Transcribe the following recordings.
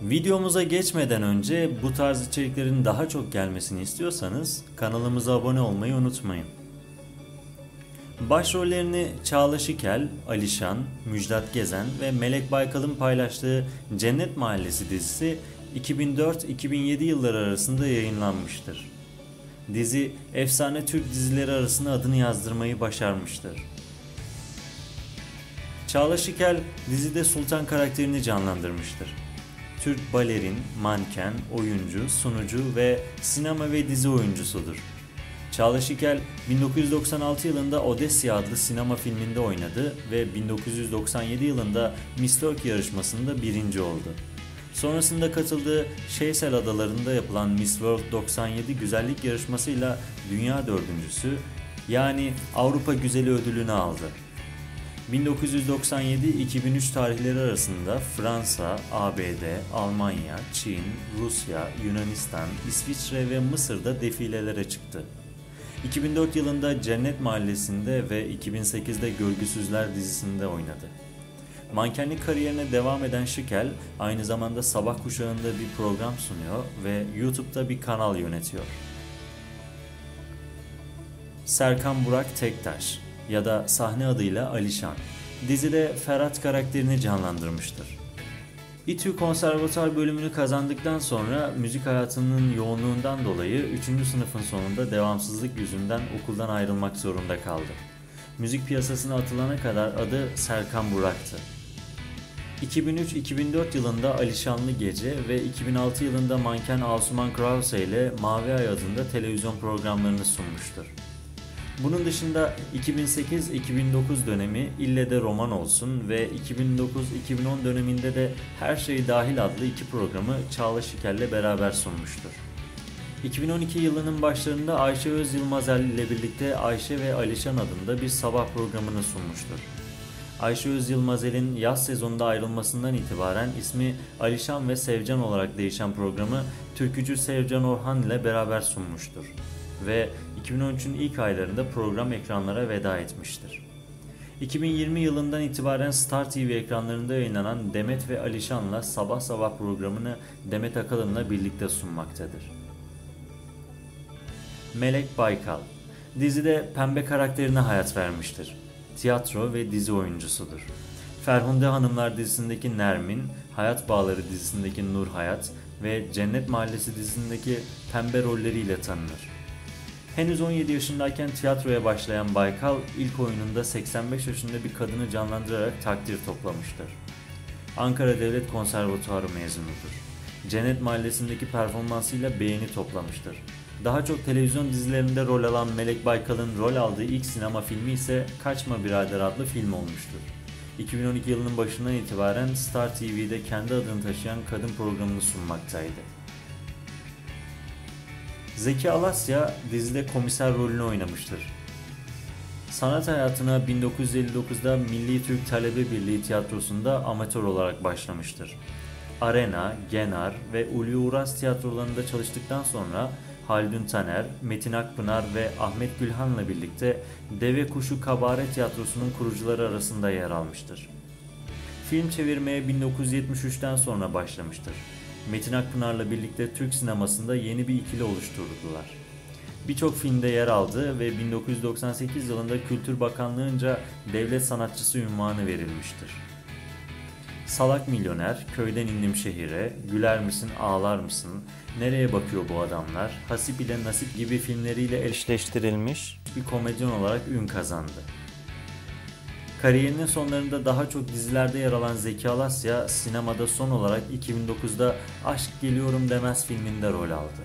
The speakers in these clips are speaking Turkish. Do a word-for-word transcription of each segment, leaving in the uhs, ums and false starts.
Videomuza geçmeden önce bu tarz içeriklerin daha çok gelmesini istiyorsanız kanalımıza abone olmayı unutmayın. Başrollerini Çağla Şikel, Alişan, Müjdat Gezen ve Melek Baykal'ın paylaştığı Cennet Mahallesi dizisi iki bin dört iki bin yedi yılları arasında yayınlanmıştır. Dizi efsane Türk dizileri arasında adını yazdırmayı başarmıştır. Çağla Şikel dizide Sultan karakterini canlandırmıştır. Türk balerin, manken, oyuncu, sunucu ve sinema ve dizi oyuncusudur. Çağla Şikel bin dokuz yüz doksan altı yılında Odessya adlı sinema filminde oynadı ve bin dokuz yüz doksan yedi yılında Miss Turkey yarışmasında birinci oldu. Sonrasında katıldığı Şeysel Adaları'nda yapılan Miss World doksan yedi güzellik yarışmasıyla dünya dördüncüsü yani Avrupa Güzeli ödülünü aldı. bin dokuz yüz doksan yedi iki bin üç tarihleri arasında Fransa, A B D, Almanya, Çin, Rusya, Yunanistan, İsviçre ve Mısır'da defilelere çıktı. iki bin dört yılında Cennet Mahallesi'nde ve iki bin sekizde Görgüsüzler dizisinde oynadı. Mankenlik kariyerine devam eden Şikel aynı zamanda sabah kuşağında bir program sunuyor ve YouTube'da bir kanal yönetiyor. Serkan Burak Tektaş ya da sahne adıyla Alişan dizide Ferhat karakterini canlandırmıştır. İTÜ Konservatuar bölümünü kazandıktan sonra müzik hayatının yoğunluğundan dolayı üçüncü sınıfın sonunda devamsızlık yüzünden okuldan ayrılmak zorunda kaldı. Müzik piyasasına atılana kadar adı Serkan Burak'tı. iki bin üç iki bin dört yılında Alişanlı Gece ve iki bin altı yılında manken Asuman Krause ile Mavi Ay adında televizyon programlarını sunmuştur. Bunun dışında iki bin sekiz iki bin dokuz dönemi İlle de Roman Olsun ve iki bin dokuz iki bin on döneminde de Her Şey Dahil adlı iki programı Çağla Şikel'le beraber sunmuştur. iki bin on iki yılının başlarında Ayşe Öz Yılmazel ile birlikte Ayşe ve Alişan adında bir sabah programını sunmuştur. Ayşe Öz Yılmazel'in yaz sezonunda ayrılmasından itibaren ismi Alişan ve Sevcan olarak değişen programı türkücü Sevcan Orhan ile beraber sunmuştur ve iki bin on üçün ilk aylarında program ekranlara veda etmiştir. iki bin yirmi yılından itibaren Star T V ekranlarında yayınlanan Demet ve Alişan'la Sabah Sabah programını Demet Akalın'la birlikte sunmaktadır. Melek Baykal dizide Pembe karakterine hayat vermiştir. Tiyatro ve dizi oyuncusudur. Ferhunde Hanımlar dizisindeki Nermin, Hayat Bağları dizisindeki Nur Hayat ve Cennet Mahallesi dizisindeki Pembe rolleriyle tanınır. Henüz on yedi yaşındayken tiyatroya başlayan Baykal, ilk oyununda seksen beş yaşında bir kadını canlandırarak takdir toplamıştır. Ankara Devlet Konservatuarı mezunudur. Cennet Mahallesi'ndeki performansıyla beğeni toplamıştır. Daha çok televizyon dizilerinde rol alan Melek Baykal'ın rol aldığı ilk sinema filmi ise Kaçma Birader adlı film olmuştur. iki bin on iki yılının başından itibaren Star T V'de kendi adını taşıyan kadın programını sunmaktaydı. Zeki Alasya dizide komiser rolünü oynamıştır. Sanat hayatına bin dokuz yüz elli dokuzda Milli Türk Talebe Birliği Tiyatrosu'nda amatör olarak başlamıştır. Arena, Genar ve Ulvi Uras tiyatrolarında çalıştıktan sonra Haldun Taner, Metin Akpınar ve Ahmet Gülhan'la birlikte Deve Kuşu Kabare Tiyatrosu'nun kurucuları arasında yer almıştır. Film çevirmeye bin dokuz yüz yetmiş üçten sonra başlamıştır. Metin Akpınar'la birlikte Türk sinemasında yeni bir ikili oluşturdular. Birçok filmde yer aldı ve bin dokuz yüz doksan sekiz yılında Kültür Bakanlığı'nca devlet sanatçısı unvanı verilmiştir. Salak Milyoner, Köyden İndim Şehire, Güler Misin Ağlar Mısın, Nereye Bakıyor Bu Adamlar, Hasip ile Nasip gibi filmleriyle eşleştirilmiş bir komedyen olarak ün kazandı. Kariyerinin sonlarında daha çok dizilerde yer alan Zeki Alasya, sinemada son olarak iki bin dokuzda Aşk Geliyorum Demez filminde rol aldı.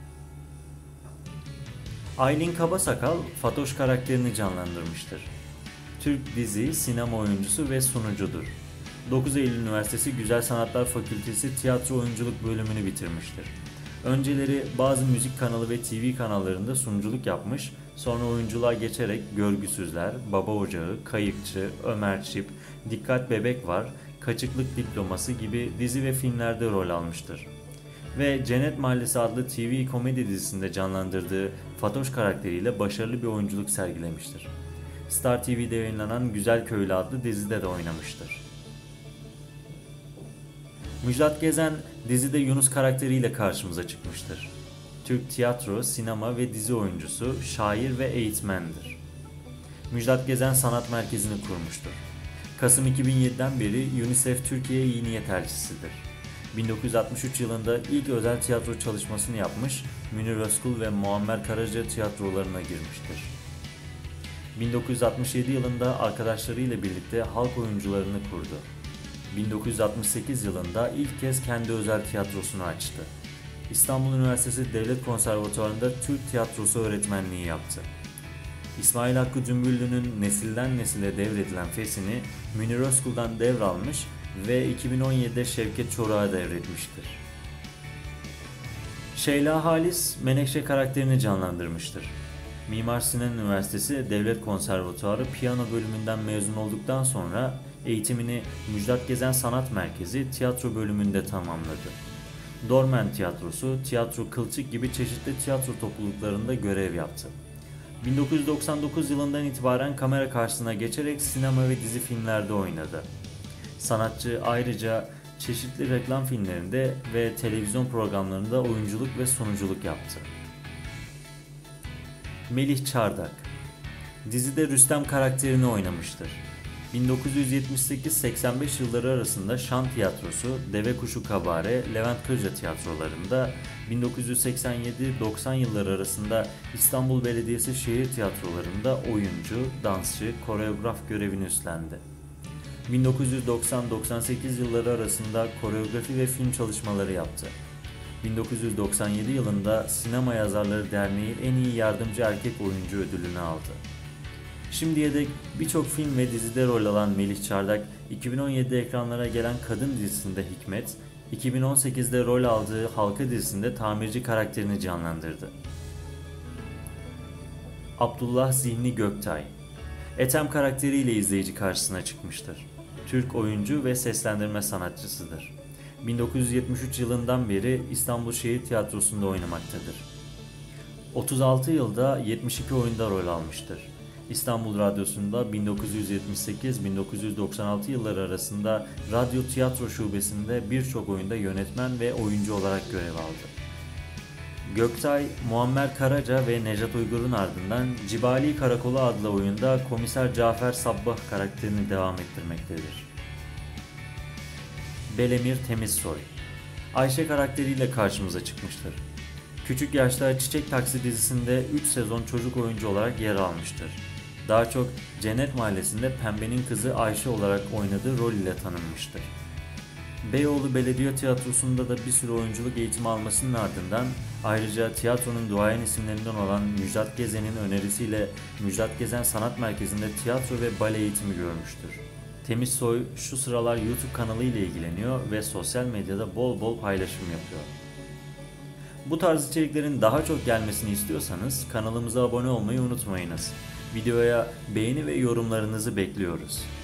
Aylin Kabasakal, Fatoş karakterini canlandırmıştır. Türk dizi, sinema oyuncusu ve sunucudur. dokuz Eylül Üniversitesi Güzel Sanatlar Fakültesi Tiyatro Oyunculuk bölümünü bitirmiştir. Önceleri bazı müzik kanalı ve T V kanallarında sunuculuk yapmış, sonra oyunculuğa geçerek Görgüsüzler, Baba Ocağı, Kayıkçı, Ömer Çip, Dikkat Bebek Var, Kaçıklık Diploması gibi dizi ve filmlerde rol almıştır. Ve Cennet Mahallesi adlı T V komedi dizisinde canlandırdığı Fatoş karakteriyle başarılı bir oyunculuk sergilemiştir. Star T V'de yayınlanan Güzel Köylü adlı dizide de oynamıştır. Müjdat Gezen dizide Yunus karakteriyle karşımıza çıkmıştır. Türk tiyatro, sinema ve dizi oyuncusu, şair ve eğitmendir. Müjdat Gezen Sanat Merkezi'ni kurmuştur. Kasım iki bin yedi'den beri UNICEF Türkiye İyi Niyet Elçisidir. bin dokuz yüz altmış üç yılında ilk özel tiyatro çalışmasını yapmış, Münir Özkul ve Muammer Karaca tiyatrolarına girmiştir. bin dokuz yüz altmış yedi yılında arkadaşlarıyla birlikte halk oyuncularını kurdu. bin dokuz yüz altmış sekiz yılında ilk kez kendi özel tiyatrosunu açtı. İstanbul Üniversitesi Devlet Konservatuvarı'nda Türk tiyatrosu öğretmenliği yaptı. İsmail Hakkı Dümbüllü'nün nesilden nesile devredilen fesini Münir Özkul'dan devralmış ve iki bin on yedi'de Şevket Çorak'a devretmiştir. Şeyla Halis, Menekşe karakterini canlandırmıştır. Mimar Sinan Üniversitesi Devlet Konservatuvarı Piyano bölümünden mezun olduktan sonra eğitimini Müjdat Gezen Sanat Merkezi tiyatro bölümünde tamamladı. Dormen Tiyatrosu, Tiyatro Kılçık gibi çeşitli tiyatro topluluklarında görev yaptı. bin dokuz yüz doksan dokuz yılından itibaren kamera karşısına geçerek sinema ve dizi filmlerde oynadı. Sanatçı ayrıca çeşitli reklam filmlerinde ve televizyon programlarında oyunculuk ve sunuculuk yaptı. Melih Çardak dizide Rüstem karakterini oynamıştır. bin dokuz yüz yetmiş sekiz seksen beş yılları arasında Şan Tiyatrosu, Deve Kuşu Kabare, Levent Kırca tiyatrolarında, bin dokuz yüz seksen yedi doksan yılları arasında İstanbul Belediyesi şehir tiyatrolarında oyuncu, dansçı, koreograf görevini üstlendi. bin dokuz yüz doksan doksan sekiz yılları arasında koreografi ve film çalışmaları yaptı. bin dokuz yüz doksan yedi yılında Sinema Yazarları Derneği en iyi yardımcı erkek oyuncu ödülünü aldı. Şimdiye dek birçok film ve dizide rol alan Melih Çardak, iki bin on yedi'de ekranlara gelen Kadın dizisinde Hikmet, iki bin on sekiz'de rol aldığı Halka dizisinde tamirci karakterini canlandırdı. Abdullah Zihni Göktay, Ethem karakteriyle izleyici karşısına çıkmıştır. Türk oyuncu ve seslendirme sanatçısıdır. bin dokuz yüz yetmiş üç yılından beri İstanbul Şehir Tiyatrosu'nda oynamaktadır. otuz altı yılda yetmiş iki oyunda rol almıştır. İstanbul Radyosu'nda bin dokuz yüz yetmiş sekiz bin dokuz yüz doksan altı yılları arasında Radyo Tiyatro Şubesi'nde birçok oyunda yönetmen ve oyuncu olarak görev aldı. Göktay, Muammer Karaca ve Nejat Uygur'un ardından Cibali Karakolu adlı oyunda Komiser Cafer Sabbah karakterini devam ettirmektedir. Belemir Temizsoy, Ayşe karakteriyle karşımıza çıkmıştır. Küçük yaşta Çiçek Taksi dizisinde üç sezon çocuk oyuncu olarak yer almıştır. Daha çok Cennet Mahallesi'nde Pembe'nin kızı Ayşe olarak oynadığı rol ile tanınmıştır. Beyoğlu Belediye Tiyatrosu'nda da bir süre oyunculuk eğitimi almasının ardından ayrıca tiyatronun duayen isimlerinden olan Müjdat Gezen'in önerisiyle Müjdat Gezen Sanat Merkezi'nde tiyatro ve bale eğitimi görmüştür. Temizsoy şu sıralar YouTube kanalı ile ilgileniyor ve sosyal medyada bol bol paylaşım yapıyor. Bu tarz içeriklerin daha çok gelmesini istiyorsanız kanalımıza abone olmayı unutmayınız. Videoya beğeni ve yorumlarınızı bekliyoruz.